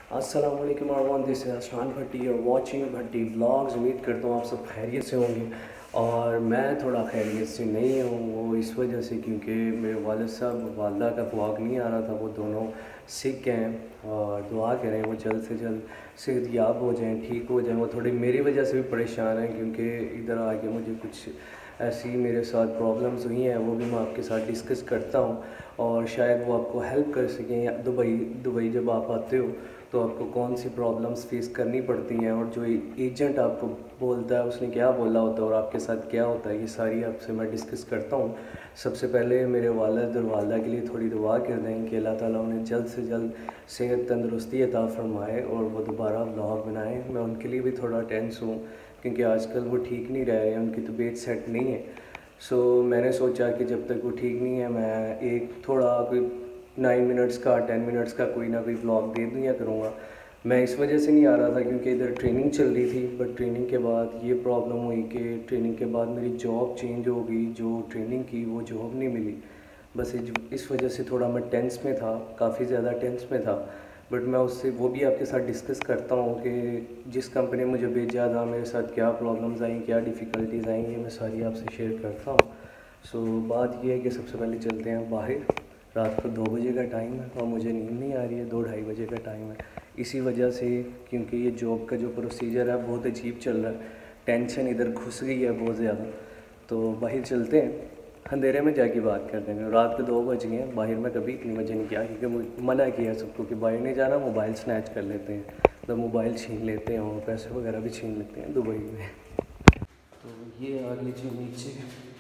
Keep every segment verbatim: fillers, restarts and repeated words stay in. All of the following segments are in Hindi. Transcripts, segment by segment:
अस्सलाम वालेकुम एवरीवन, दिस इज अशनान भट्टी और वाचिंग भट्टी व्लॉग्स। उम्मीद करता हूँ आप सब खैरियत से होंगे और मैं थोड़ा खैरियत से नहीं हूँ। वो इस वजह से क्योंकि मेरे वालिद साहब वालदा का व्लॉग नहीं आ रहा था। वो दोनों सिक हैं और दुआ करें वो जल्द से जल्द सेहत याब हो जाएं, ठीक हो जाएं। वो थोड़ी मेरी वजह से भी परेशान हैं क्योंकि इधर आके मुझे कुछ ऐसी मेरे साथ प्रॉब्लम्स हुई हैं, वो भी मैं आपके साथ डिस्कस करता हूँ और शायद वो आपको हेल्प कर सकें। या दुबई दुबई जब आप आते हो तो आपको कौन सी प्रॉब्लम्स फेस करनी पड़ती हैं और जो एजेंट आपको बोलता है उसने क्या बोला होता है और आपके साथ क्या होता है, ये सारी आपसे मैं डिस्कस करता हूँ। सबसे पहले मेरे वालिद और वालदा के लिए थोड़ी दुआ कर दें कि अल्लाह ताला उन्हें जल्द से जल्द सेहत तंदरुस्ती अता फरमाए और वो दोबारा व्लॉग बनाएँ। मैं उनके लिए भी थोड़ा टेंस हूँ क्योंकि आजकल वो ठीक नहीं रह रहे हैं, उनकी तबीयत सेट नहीं है। सो so, मैंने सोचा कि जब तक वो ठीक नहीं है मैं एक थोड़ा कोई नाइन मिनट्स का टेन मिनट्स का कोई ना कोई व्लॉग दे दिया करूँगा। मैं इस वजह से नहीं आ रहा था क्योंकि इधर ट्रेनिंग चल रही थी, बट ट्रेनिंग के बाद ये प्रॉब्लम हुई कि ट्रेनिंग के बाद मेरी जॉब चेंज हो गई। जो ट्रेनिंग की वो जॉब नहीं मिली। बस इस वजह से थोड़ा मैं टेंस में था, काफ़ी ज़्यादा टेंस में था। बट मैं उससे वो भी आपके साथ डिस्कस करता हूँ कि जिस कंपनी ने मुझे भेजा था मेरे साथ क्या प्रॉब्लम्स आई, क्या डिफ़िकल्टीज़ आई, ये मैं सारी आपसे शेयर करता हूँ। सो so, बात ये है कि सबसे पहले चलते हैं बाहर। रात को दो बजे का टाइम है और मुझे नींद नहीं आ रही है, दो ढाई बजे का टाइम है। इसी वजह से क्योंकि ये जॉब का जो प्रोसीजर है बहुत अजीब चल रहा है, टेंशन इधर घुस गई है बहुत ज़्यादा। तो बाहर चलते हैं, अंधेरे में जाके बात कर देंगे। रात के दो बज गए हैं, बाहर में कभी इतनी बजे नहीं किया क्योंकि मना किया सबको कि बाहर नहीं जाना, मोबाइल स्नैच कर लेते हैं। तो मोबाइल छीन लेते हैं और पैसे वगैरह भी छीन लेते हैं दुबई में। तो ये आ लीजिए नीचे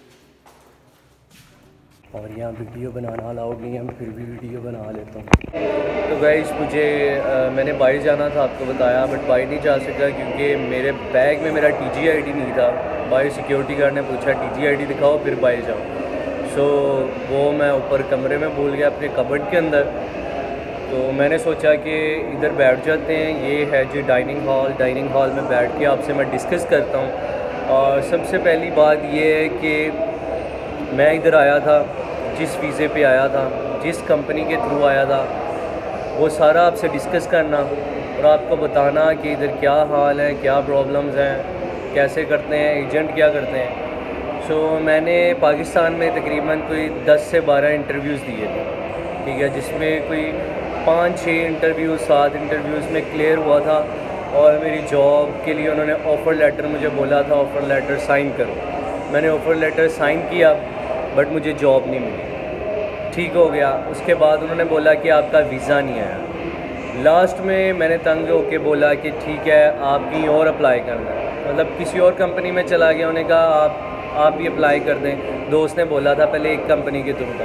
और यहाँ वीडियो बनाना अलाउड नहीं है, मैं फिर भी वीडियो बना लेता हूँ। तो गाइस मुझे आ, मैंने बाहर जाना था, आपको बताया, बट बाहर नहीं जा सका क्योंकि मेरे बैग में मेरा टी जी आई डी नहीं था। बाहर सिक्योरिटी गार्ड ने पूछा टी जी आई डी दिखाओ फिर बाहर जाओ। सो वो मैं ऊपर कमरे में भूल गया अपने कबर्ड के अंदर। तो मैंने सोचा कि इधर बैठ जाते हैं, ये है जी डाइनिंग हॉल। डाइनिंग हॉल में बैठ के आपसे मैं डिस्कस करता हूँ। और सबसे पहली बात ये है कि मैं इधर आया था, जिस वीज़े पे आया था, जिस कंपनी के थ्रू आया था, वो सारा आपसे डिस्कस करना और आपको बताना कि इधर क्या हाल है, क्या प्रॉब्लम्स हैं, कैसे करते हैं, एजेंट क्या करते हैं। सो so, मैंने पाकिस्तान में तकरीबन कोई दस से बारह इंटरव्यूज़ दिए थे, ठीक है, जिसमें कोई पाँच छः इंटरव्यूज़ सात इंटरव्यूज़ में क्लियर हुआ था और मेरी जॉब के लिए उन्होंने ऑफ़र लेटर मुझे बोला था, ऑफ़र लेटर साइन करो। मैंने ऑफ़र लेटर साइन किया बट मुझे जॉब नहीं मिली, ठीक हो गया। उसके बाद उन्होंने बोला कि आपका वीज़ा नहीं आया। लास्ट में मैंने तंग होके बोला कि ठीक है आप कहीं और अप्लाई करना है, मतलब किसी और कंपनी में चला गया। उन्होंने कहा आप आप भी अप्लाई कर दें। दोस्त ने बोला था पहले एक कंपनी के थ्रू था।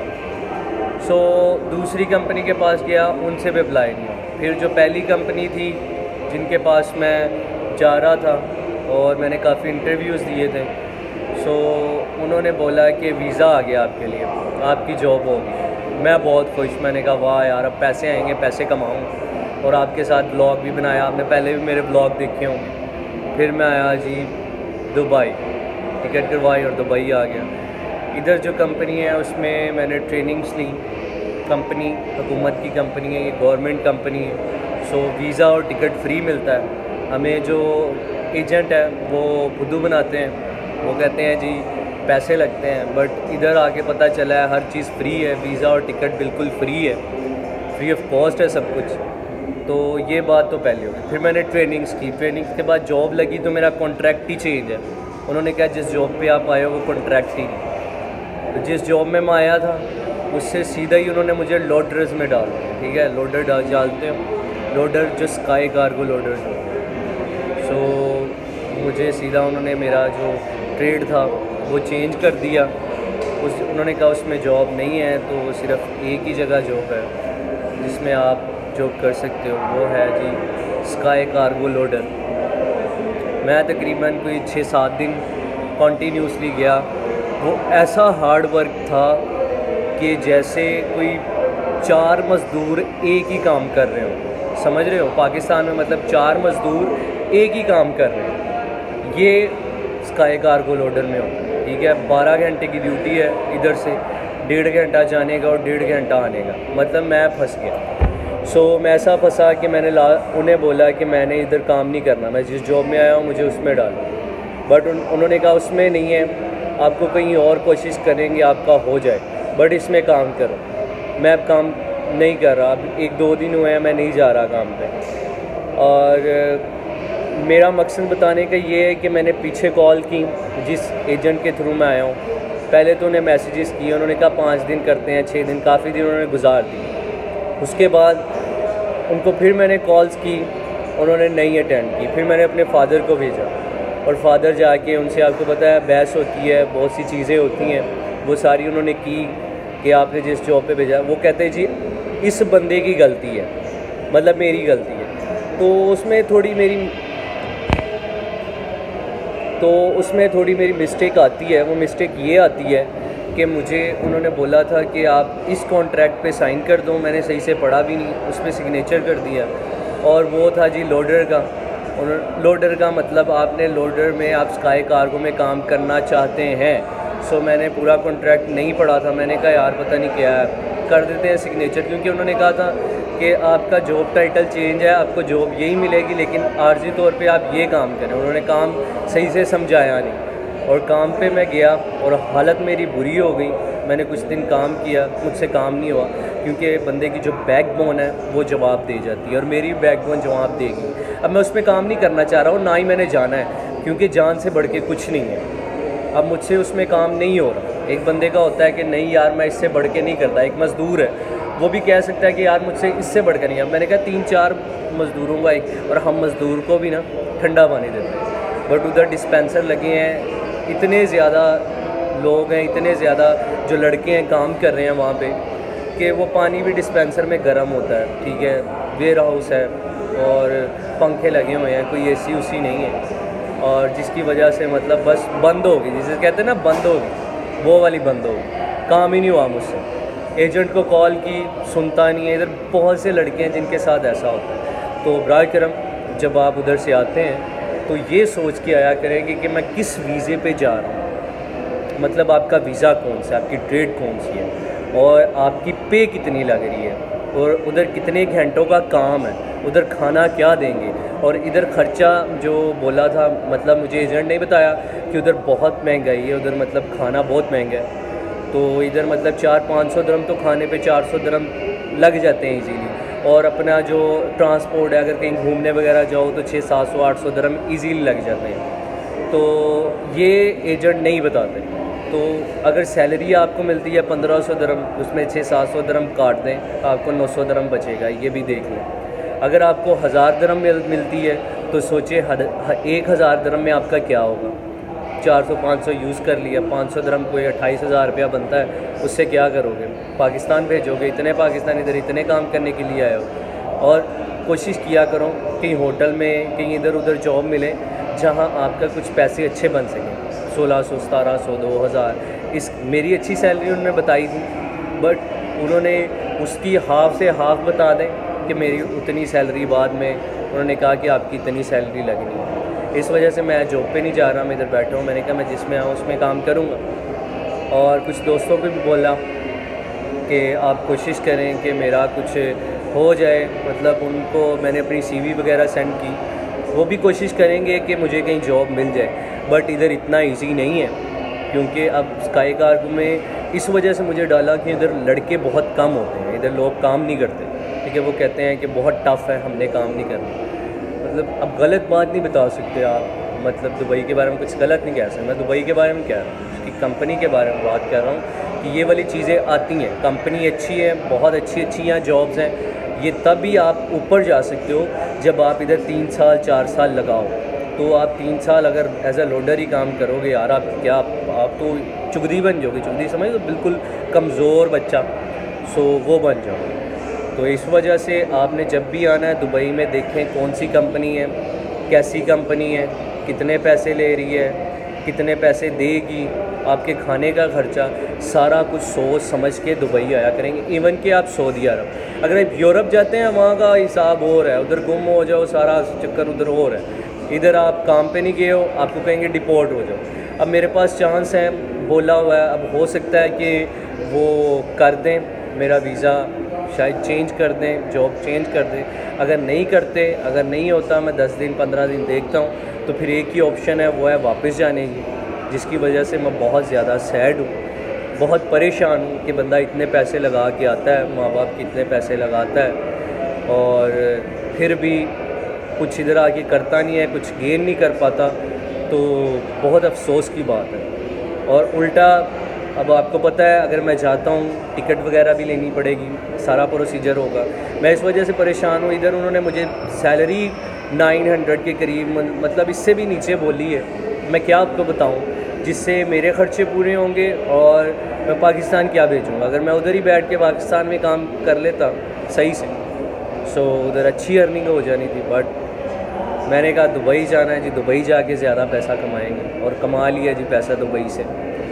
सो दूसरी कंपनी के पास गया, उनसे भी अप्लाई नहीं हुआ। फिर जो पहली कंपनी थी जिनके पास मैं जा रहा था और मैंने काफ़ी इंटरव्यूज़ दिए थे, सो so, उन्होंने बोला कि वीज़ा आ गया आपके लिए, आपकी जॉब होगी। मैं बहुत खुश, मैंने कहा वाह यार अब पैसे आएंगे, पैसे कमाऊँ। और आपके साथ ब्लॉग भी बनाया, आपने पहले भी मेरे ब्लॉग देखे होंगे। फिर मैं आया जी दुबई, टिकट करवाई और दुबई आ गया। इधर जो कंपनी है उसमें मैंने ट्रेनिंग्स ली। कंपनी हुकूमत की कंपनी है, ये गवर्नमेंट कंपनी है। सो so, वीज़ा और टिकट फ्री मिलता है हमें। जो एजेंट है वो बुद्धू बनाते हैं, वो कहते हैं जी पैसे लगते हैं, बट इधर आके पता चला है हर चीज़ फ्री है। वीज़ा और टिकट बिल्कुल फ्री है, फ्री ऑफ कॉस्ट है सब कुछ। तो ये बात तो पहले होगी। फिर मैंने ट्रेनिंग्स की, ट्रेनिंग्स के बाद जॉब लगी तो मेरा कॉन्ट्रैक्ट ही चेंज है। उन्होंने कहा जिस जॉब पे आप आए हो वो कॉन्ट्रैक्ट ही नहीं। तो जिस जॉब में मैं आया था उससे सीधा ही उन्होंने मुझे लोडर्स में डाल दिया, ठीक है। लोडर डाल डालते हैं, लोडर जो स्काई कार्गो लोडर्स होते हैं। सो मुझे सीधा उन्होंने मेरा जो ट्रेड था वो चेंज कर दिया। उस उन्होंने कहा उसमें जॉब नहीं है, तो सिर्फ एक ही जगह जॉब है जिसमें आप जॉब कर सकते हो, वो है जी स्काई कार्गो लोडर। मैं तकरीबन कोई छः सात दिन कॉन्टीन्यूसली गया। वो ऐसा हार्ड वर्क था कि जैसे कोई चार मज़दूर एक ही काम कर रहे हो, समझ रहे हो। पाकिस्तान में मतलब चार मज़दूर एक ही काम कर रहे हैं, ये स्काई कार्गो लोडर में होता है, ठीक है। बारह घंटे की ड्यूटी है, इधर से डेढ़ घंटा जाने का और डेढ़ घंटा आने का, मतलब मैं फंस गया। सो so, मैं ऐसा फंसा कि मैंने ला उन्हें बोला कि मैंने इधर काम नहीं करना, मैं जिस जॉब में आया हूँ मुझे उसमें डालो। बट उन, उन्होंने कहा उसमें नहीं है, आपको कहीं और कोशिश करेंगे आपका हो जाए, बट इसमें काम करो। मैं अब काम नहीं कर रहा, अब एक दो दिन हुए हैं मैं नहीं जा रहा काम पे। और मेरा मकसद बताने का ये है कि मैंने पीछे कॉल की जिस एजेंट के थ्रू मैं आया हूँ, पहले तो उन्हें मैसेजेस किए, उन्होंने कहा पाँच दिन करते हैं, छः दिन, काफ़ी दिन उन्होंने गुजार दी। उसके बाद उनको फिर मैंने कॉल्स की, उन्होंने नहीं अटेंड की। फिर मैंने अपने फ़ादर को भेजा और फादर जाके उनसे, आपको पता है बहस होती है, बहुत सी चीज़ें होती हैं, वो सारी उन्होंने की कि आपने जिस जॉब पे भेजा, वो कहते हैं जी इस बंदे की गलती है, मतलब मेरी गलती है। तो उसमें थोड़ी मेरी तो उसमें थोड़ी मेरी मिस्टेक आती है। वो मिस्टेक ये आती है कि मुझे उन्होंने बोला था कि आप इस कॉन्ट्रैक्ट पे साइन कर दो, मैंने सही से पढ़ा भी नहीं, उस पर सिग्नेचर कर दिया। और वो था जी लोडर का। लोडर का मतलब आपने लोडर में आप स्काई कार्गो में काम करना चाहते हैं। सो मैंने पूरा कॉन्ट्रैक्ट नहीं पढ़ा था, मैंने कहा यार पता नहीं क्या है, कर देते हैं सिग्नेचर, क्योंकि उन्होंने कहा था कि आपका जॉब टाइटल चेंज है, आपको जॉब यही मिलेगी, लेकिन आर्जी तौर पे आप ये काम करें। उन्होंने काम सही से समझाया नहीं और काम पे मैं गया और हालत मेरी बुरी हो गई। मैंने कुछ दिन काम किया, मुझसे काम नहीं हुआ, क्योंकि बंदे की जो बैकबोन है वो जवाब दे जाती है और मेरी बैकबोन जवाब देगी। अब मैं उसमें काम नहीं करना चाह रहा हूँ, ना ही मैंने जाना है, क्योंकि जान से बढ़ के कुछ नहीं है। अब मुझसे उसमें काम नहीं हो रहा। एक बंदे का होता है कि नहीं यार मैं इससे बढ़ के नहीं करता, एक मज़दूर है वो भी कह सकता है कि यार मुझसे इससे बढ़ कर नहीं है। मैंने कहा तीन चार मज़दूरों का एक, और हम मज़दूर को भी ना ठंडा पानी देते हैं, बट उधर डिस्पेंसर लगे हैं, इतने ज़्यादा लोग हैं, इतने ज़्यादा जो लड़के हैं काम कर रहे हैं वहाँ पे, कि वो पानी भी डिस्पेंसर में गर्म होता है। ठीक है, वेयर हाउस है और पंखे लगे हुए हैं, कोई एसी उसी नहीं है, और जिसकी वजह से मतलब बस बंद होगी, जिसे कहते हैं ना बंद होगी, वो वाली बंद होगी। काम ही नहीं हुआ मुझसे। एजेंट को कॉल की, सुनता नहीं है। इधर बहुत से लड़के हैं जिनके साथ ऐसा होता है। तो बराए करम जब आप उधर से आते हैं तो ये सोच के आया करेंगे कि मैं किस वीज़े पे जा रहा हूँ, मतलब आपका वीज़ा कौन सा, आपकी ट्रेड कौन सी है और आपकी पे कितनी लग रही है और उधर कितने घंटों का काम है, उधर खाना क्या देंगे। और इधर ख़र्चा जो बोला था, मतलब मुझे एजेंट नहीं बताया कि उधर बहुत महंगाई है, उधर मतलब खाना बहुत महंगा है। तो इधर मतलब चार पाँच सौ दरम तो खाने पे चार सौ दरम लग जाते हैं इजीली। और अपना जो ट्रांसपोर्ट है, अगर कहीं घूमने वगैरह जाओ तो छः सात सौ आठ सौ दरम इजीली लग जाते हैं। तो ये एजेंट नहीं बताते। तो अगर सैलरी आपको मिलती है पंद्रह सौ दरम, उसमें छः सात सौ दरम काट दें, आपको नौ सौ दरम बचेगा, ये भी देख लें। अगर आपको हज़ार दरम मिल, मिलती है तो सोचिए एक हज़ार दरम में आपका क्या होगा। चार सौ पाँच सौ यूज़ कर लिया, पाँच सौ दरम कोई अट्ठाईस हज़ार रुपया बनता है, उससे क्या करोगे? पाकिस्तान भेजोगे। इतने पाकिस्तानी इधर इतने काम करने के लिए आए हो। और कोशिश किया करो कहीं होटल में, कहीं इधर उधर जॉब मिले जहां आपका कुछ पैसे अच्छे बन सकें। सोलह सौ सतारह सौ दो हज़ार इस मेरी अच्छी सैलरी उन्होंने बताई थी, बट उन्होंने उसकी हाफ़ से हाफ़ बता दें कि मेरी उतनी सैलरी, बाद में उन्होंने कहा कि आपकी इतनी सैलरी लगनी है। इस वजह से मैं जॉब पे नहीं जा रहा, मैं इधर बैठा हूँ। मैंने कहा मैं जिसमें आऊँ उसमें काम करूँगा। और कुछ दोस्तों को भी बोला कि आप कोशिश करें कि मेरा कुछ हो जाए, मतलब उनको मैंने अपनी सीवी वगैरह सेंड की, वो भी कोशिश करेंगे कि मुझे कहीं जॉब मिल जाए। बट इधर इतना इजी नहीं है, क्योंकि अब स्काई कार्गो में इस वजह से मुझे डाला कि इधर लड़के बहुत कम होते हैं, इधर लोग काम नहीं करते। ठीक है, वो कहते हैं कि बहुत टफ़ है, हमने काम नहीं करना। मतलब अब गलत बात नहीं बता सकते आप, मतलब दुबई के बारे में कुछ गलत नहीं कह सकते। मैं दुबई के बारे में कह रहा हूँ, उसकी कंपनी के बारे में बात कर रहा हूँ कि ये वाली चीज़ें आती हैं। कंपनी अच्छी है, बहुत अच्छी अच्छी यहाँ जॉब्स हैं। ये तभी आप ऊपर जा सकते हो जब आप इधर तीन साल चार साल लगाओ। तो आप तीन साल अगर एज अ लोडर ही काम करोगे यार, आप क्या आप, आप तो चुगदी बन जाओगे। चुगदी समझ तो बिल्कुल कमज़ोर बच्चा, सो वो बन जाओगे। तो इस वजह से आपने जब भी आना है दुबई में, देखें कौन सी कंपनी है, कैसी कंपनी है, कितने पैसे ले रही है, कितने पैसे देगी, आपके खाने का खर्चा, सारा कुछ सोच समझ के दुबई आया करेंगे। इवन कि आप सऊदी अरब, अगर आप यूरोप जाते हैं वहाँ का हिसाब और है, उधर गुम हो जाओ, सारा चक्कर उधर और है। इधर आप काम पे नहीं गए हो, आपको कहेंगे डिपोर्ट हो जाओ। अब मेरे पास चांस है, बोला हुआ है, अब हो सकता है कि वो कर दें मेरा वीज़ा शायद चेंज कर दें, जॉब चेंज कर दें। अगर नहीं करते, अगर नहीं होता, मैं दस दिन पंद्रह दिन देखता हूँ, तो फिर एक ही ऑप्शन है, वो है वापस जाने की, जिसकी वजह से मैं बहुत ज़्यादा सैड हूँ, बहुत परेशान हूँ कि बंदा इतने पैसे लगा के आता है, माँ बाप कितने पैसे लगाता है और फिर भी कुछ इधर आके करता नहीं है, कुछ गेन नहीं कर पाता, तो बहुत अफसोस की बात है। और उल्टा अब आपको पता है, अगर मैं जाता हूँ टिकट वगैरह भी लेनी पड़ेगी, सारा प्रोसीजर होगा। मैं इस वजह से परेशान हूँ। इधर उन्होंने मुझे सैलरी नाइन हंड्रेड के करीब, मतलब इससे भी नीचे बोली है। मैं क्या आपको बताऊँ, जिससे मेरे खर्चे पूरे होंगे और मैं पाकिस्तान क्या भेजूँगा। अगर मैं उधर ही बैठ के पाकिस्तान में काम कर लेता सही से, सो उधर अच्छी अर्निंग हो जानी थी। बट मैंने कहा दुबई जाना है जी, दुबई जाके ज़्यादा पैसा कमाएंगे, और कमा लिया जी पैसा दुबई से।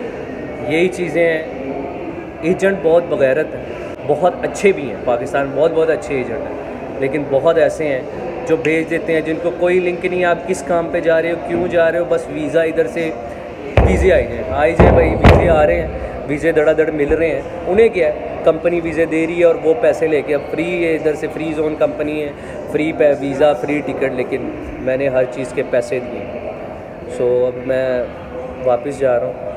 यही चीज़ें हैं। एजेंट बहुत बगैरत हैं, बहुत अच्छे भी हैं, पाकिस्तान में बहुत बहुत अच्छे एजेंट हैं, लेकिन बहुत ऐसे हैं जो भेज देते हैं जिनको कोई लिंक नहीं, आप किस काम पे जा रहे हो, क्यों जा रहे हो, बस वीज़ा इधर से वीज़े आई जाए आई जाए भाई, वीज़े आ रहे हैं, वीज़े धड़ाधड़ मिल रहे हैं। उन्हें क्या है, कंपनी वीज़े दे रही है और वो पैसे लेके, अब फ्री है, इधर से फ्री जोन कंपनी है, फ्री वीज़ा, फ्री टिकट, लेकिन मैंने हर चीज़ के पैसे दिए। सो अब मैं वापस जा रहा हूँ,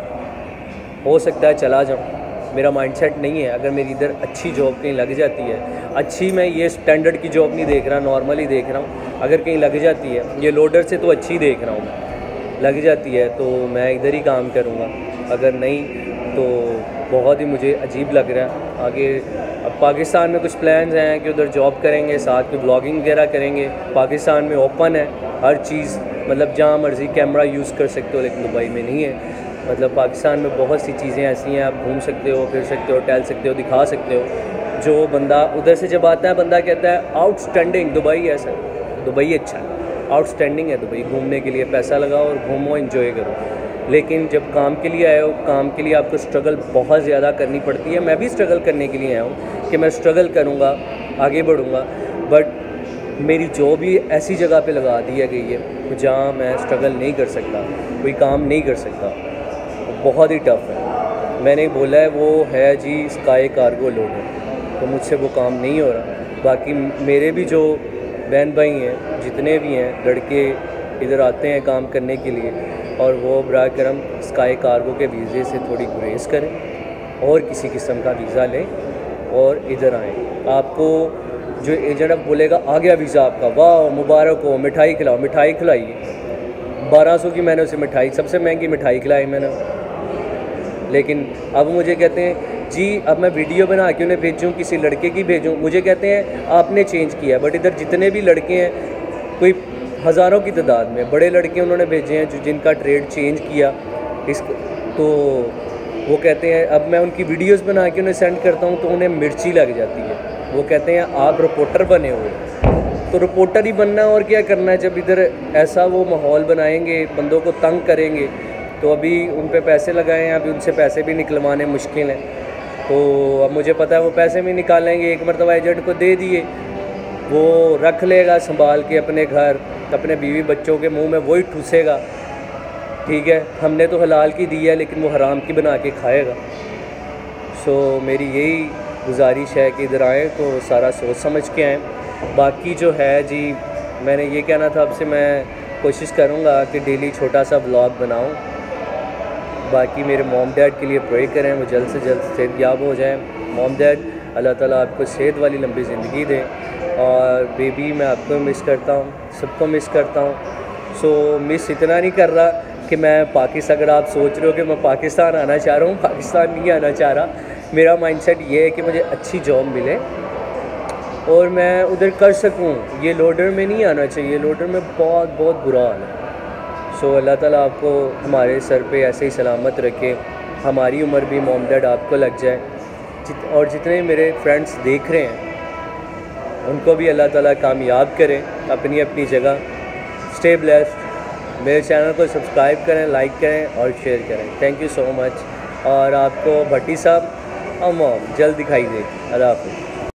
हो सकता है चला जाऊँ, मेरा माइंडसेट नहीं है। अगर मेरी इधर अच्छी जॉब कहीं लग जाती है, अच्छी, मैं ये स्टैंडर्ड की जॉब नहीं देख रहा, नॉर्मली देख रहा हूँ, अगर कहीं लग जाती है, ये लोडर से तो अच्छी देख रहा हूँ, लग जाती है तो मैं इधर ही काम करूँगा। अगर नहीं तो बहुत ही मुझे अजीब लग रहा है आगे। अब पाकिस्तान में कुछ प्लान्स हैं कि उधर जॉब करेंगे, साथ में ब्लॉगिंग वगैरह करेंगे। पाकिस्तान में ओपन है हर चीज़, मतलब जहाँ मर्ज़ी कैमरा यूज़ कर सकते हो, लेकिन दुबई में नहीं है। मतलब पाकिस्तान में बहुत सी चीज़ें ऐसी हैं, आप घूम सकते हो, फिर सकते हो, टहल सकते हो, दिखा सकते हो। जो बंदा उधर से जब आता है, बंदा कहता है आउटस्टैंडिंग दुबई है सर, दुबई अच्छा है, आउटस्टैंडिंग है दुबई, घूमने के लिए पैसा लगाओ और घूमो, एंजॉय करो। लेकिन जब काम के लिए आए हो, काम के लिए आपको स्ट्रगल बहुत ज़्यादा करनी पड़ती है। मैं भी स्ट्रगल करने के लिए आया हूँ कि मैं स्ट्रगल करूँगा, आगे बढ़ूँगा, बट मेरी जॉब ही ऐसी जगह पे लगा दी गई है जहाँ मैं स्ट्रगल नहीं कर सकता, कोई काम नहीं कर सकता, बहुत ही टफ है। मैंने बोला है वो है जी स्काई कार्गो लोडर, तो मुझसे वो काम नहीं हो रहा। बाकी मेरे भी जो बहन भाई हैं, जितने भी हैं लड़के, इधर आते हैं काम करने के लिए, और वो बरा करम स्काई कार्गो के वीज़े से थोड़ी गुरेज करें और किसी किस्म का वीज़ा लें और इधर आएँ। आपको जो एजेंट अब बोलेगा आ गया वीज़ा आपका, वाह मुबारक हो, मिठाई खिलाओ, मिठाई खिलाइए। बारह सौ की मैंने उसे मिठाई, सबसे महंगी मिठाई खिलाई मैंने। लेकिन अब मुझे कहते हैं जी अब मैं वीडियो बना के उन्हें भेजूँ, किसी लड़के की भेजूँ, मुझे कहते हैं आपने चेंज किया। बट इधर जितने भी लड़के हैं, कोई हज़ारों की तादाद में बड़े लड़के उन्होंने भेजे हैं जो जिनका ट्रेड चेंज किया इस, तो वो कहते हैं, अब मैं उनकी वीडियोस बना के उन्हें सेंड करता हूँ तो उन्हें मिर्ची लग जाती है। वो कहते हैं आप रिपोर्टर बने हुए, तो रिपोर्टर ही बनना और क्या करना है। जब इधर ऐसा वो माहौल बनाएंगे, बंदों को तंग करेंगे, तो अभी उन पे पैसे लगाए हैं, अभी उनसे पैसे भी निकलवाने मुश्किल हैं। तो अब मुझे पता है वो पैसे भी निकालेंगे, एक मरतबा एजेंट को दे दिए, वो रख लेगा संभाल के अपने घर, अपने बीवी बच्चों के मुंह में वही ठूसेगा। ठीक है, हमने तो हलाल की दी है, लेकिन वो हराम की बना के खाएगा। सो मेरी यही गुजारिश है कि इधर आएँ तो सारा सोच समझ के आएँ। बाकी जो है जी, मैंने ये कहना था आपसे, मैं कोशिश करूँगा कि डेली छोटा सा व्लॉग बनाऊँ। बाकी मेरे मॉम डैड के लिए प्रे करें, वो जल्द से जल्द सेहतयाब हो जाएं। मॉम डैड, अल्लाह ताला आपको सेहत वाली लंबी ज़िंदगी दे। और बेबी, मैं आपको मिस करता हूँ, सबको मिस करता हूँ। सो मिस इतना नहीं कर रहा कि मैं पाकिस्तान, अगर आप सोच रहे हो कि मैं पाकिस्तान आना चाह रहा हूँ, पाकिस्तान नहीं आना चाह रहा। मेरा माइंडसेट ये है कि मुझे अच्छी जॉब मिले और मैं उधर कर सकूँ। ये लोडर में नहीं आना चाहिए, लोडर में बहुत बहुत बुरा हाल है। सो अल्लाह ताला आपको हमारे सर पे ऐसे ही सलामत रखे, हमारी उम्र भी मॉम डैड आपको लग जाए। जित और जितने मेरे फ्रेंड्स देख रहे हैं उनको भी अल्लाह ताला कामयाब करें अपनी अपनी जगह। Stay blessed. मेरे चैनल को सब्सक्राइब करें, लाइक करें और शेयर करें। Thank you so much. और आपको भट्टी साहब और मॉम जल्द दिखाई देगी। अल्लाह हाफ़िज़।